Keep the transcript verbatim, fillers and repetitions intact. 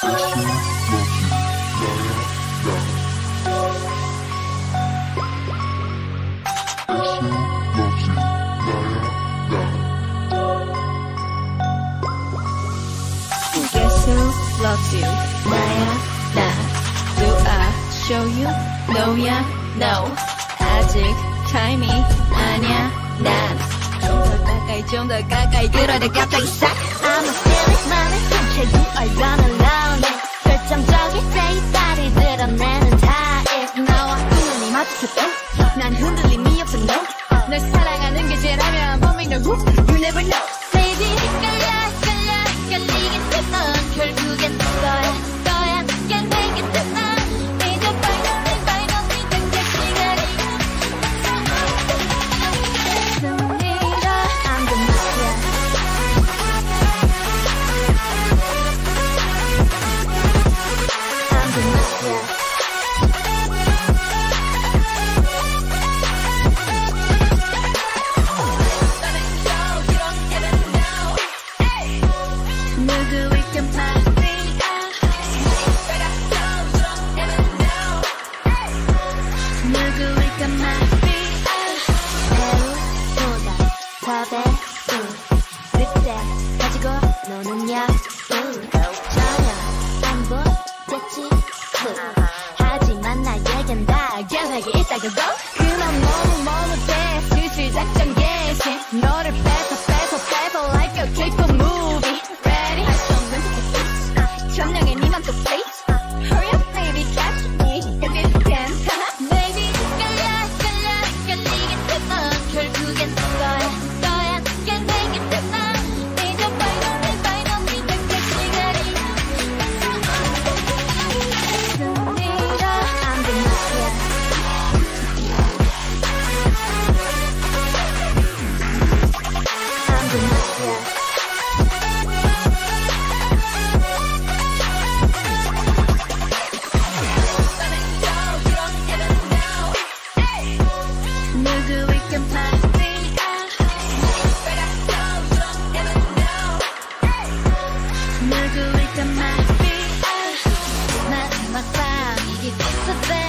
Loves you, 나야 나. Do I show you? No야 no. 아직 타임이 아니야 난. 좀 더 가까이 좀 더 가까이 그러다 갑자기 싹. I'm a feeling 맘의 상처 you are gonna love me. 결정적인 say body 드러내는 타입. 나와 눈이 마주칠 땐난 흔들림이 없어 no. 널 사랑하는 게 죄라면 but make no who you never know. Baby 끌려 끌려 끌리긴 했던 결국엔 너야 너야 그냥 내게 됐나. 이제 finally finally 당장 시간이 씁니다. I'm the messiah. I'm the messiah. 그때 가지고 노는 약속 전혀 안 보겠지 하지만 나에겐 다 계획이 있다고 그만 너무 머물 때 슬슬 작전 개시 너를 뺏어 뺏어 뺏어 like a K-pop movie ready 할 수 없는 tickets 천명의 니만 또 please hurry up baby catch me 여기 괜찮아 baby 끌려 끌려 끌리긴 했던 결국엔 너야 마지막 밤 이게 됐어